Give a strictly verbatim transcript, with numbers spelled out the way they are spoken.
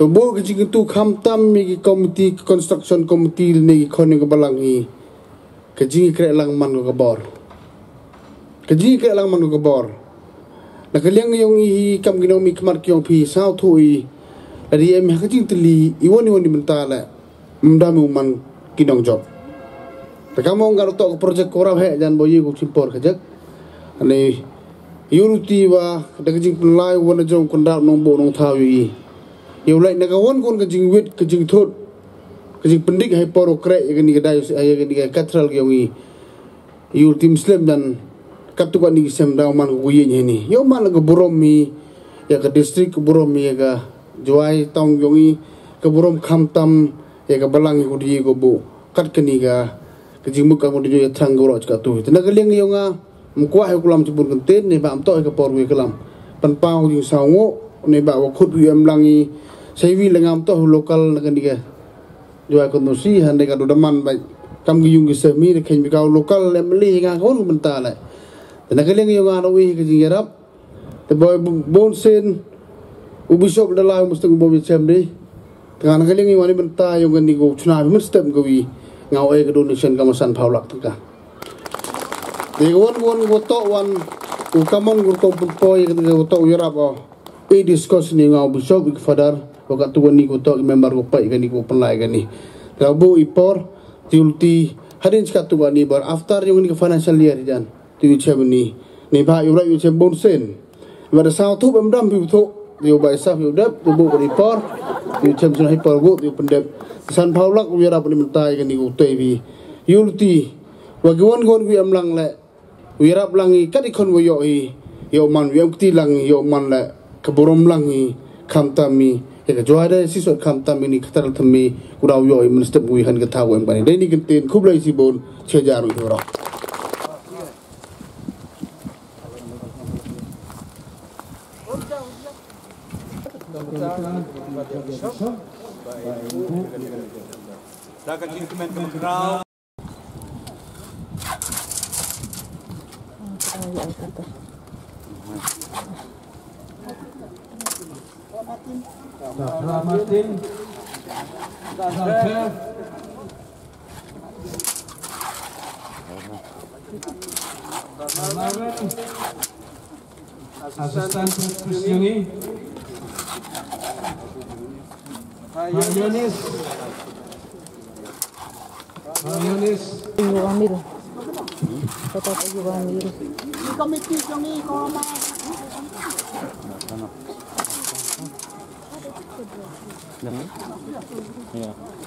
to bo ke jing tu kham tam mi komiti construction committee ni khon ko balangi ke jing kre lang man ko bor ke jing kre lang man ko bor na ke liang yong i kam gino mi kmar kyong phi sao thui ri em ha jing tli i woni woni menta la mdamu man kinong job ta kamong gar to project korab he jan boyi ko simpor khajak ani yuruti wa da jing lai wona jong kondal nong bo nong thaw yi yêu lại là cái vốn con cái trình viết cái trình thốt cái trình phân tích hay poro kre cái này cái đại cái này cái catral cái gì yêu tim slim dan cắt tuan ini sem dah man cái gì như này yêu man cái burom mi ya cái district burom mi cái juai tong cái gì cái burom kham tam ya cái balang cái gì cái bu cắt cái này cái cái trình muk cái một cái thang cái rồi cái tu thì nó cái liang yêu nga mukwa hay kulam cebur kentin ni bam to cái poro cái kulam pan pau yung sango ni bawa khut yam langi Sevi lengam toh lokal dengan dia, jual kondusi handai kado daman baik kam giyung kisami dekai mikau lokal lemli ngan kau nu bentar lah. Dan kalau yang yang anawi kejingerap, teboy bonsen, ubisop dalam mesti gua bicam deh. Dengan kalau yang yang bentar yang gani gua cuna mesti gui ngau eh donation kamasan paulak tu kah. Dewan wan gua tok wan, gua kamon gua kau putoi ketika gua tok yerap oh. Eh diskus ni ngau bisop ikfadar. Waktu tu ni kita member ko pai gani ko penlai gani rabu ipor tiulti hadin skat tu ni bar after yung ni financial year jan tu chem ni ni ba yu ra yu chem bonsen bar sao thu bam dam pi thu yu bai sa yu dap tu bu ipor yu chem sun ipor bu yu pendep san paulak yu ra pun mentai gani ko tei bi yulti wa gwon gon wi am lang le wi rap langi kat ikon wo yo i yo man wi am ti lang yo man le keburom langi kham tami ya jual ada siswa kam tam ini kata temi kurau yo minister bui han kata wen bani deni kentin kublai sibon cejaru itu orang Dr. Martin, Doctor Marvin, Asisten Kristiani, Marionis, Marionis, Ibu Amir, tetap Ibu Amir. Komiti kami koma. Ya.